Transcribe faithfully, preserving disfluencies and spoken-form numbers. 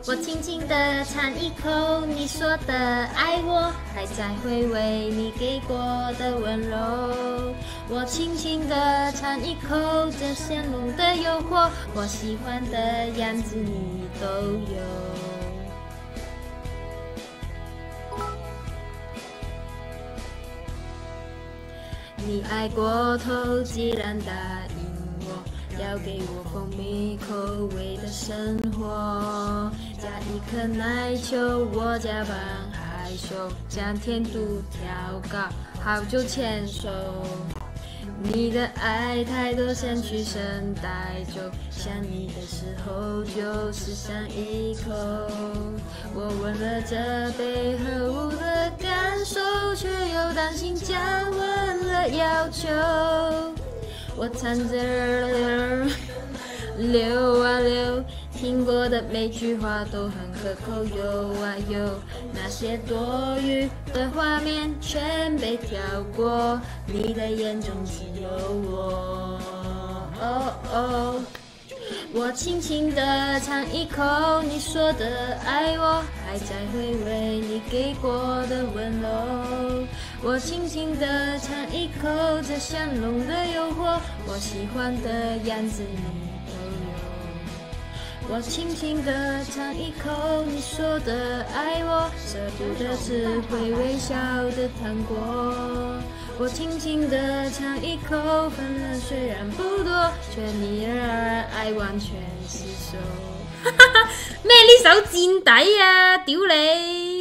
我轻轻地尝一口你说的爱我，还在回味你给过的温柔。我轻轻地尝一口这香浓的诱惑，我喜欢的样子你都有。你爱过头，既然答应我，要给我蜂蜜口味的生活，加一颗奶球，我加班害羞，将甜度调高，好久牵手。你的爱太多，想去声带走，想你的时候就是想一口。我闻了这杯喝无的感受，却又担心加温了要求。我唱着流啊流，听过的每句话都很可口，有啊有，那些多余的画面全被跳过，你的眼中只有我。哦哦，我轻轻地尝一口你说的爱我，还在回味你给过的温柔。我轻轻地尝一口这香浓的诱惑，我喜欢的样子你我轻轻地尝一口你说的爱我，舍不得吃会微笑的糖果。我轻轻地尝一口，分量虽然不多，却你而爱完全失手。哈哈哈，咩呢首戰底啊，屌你！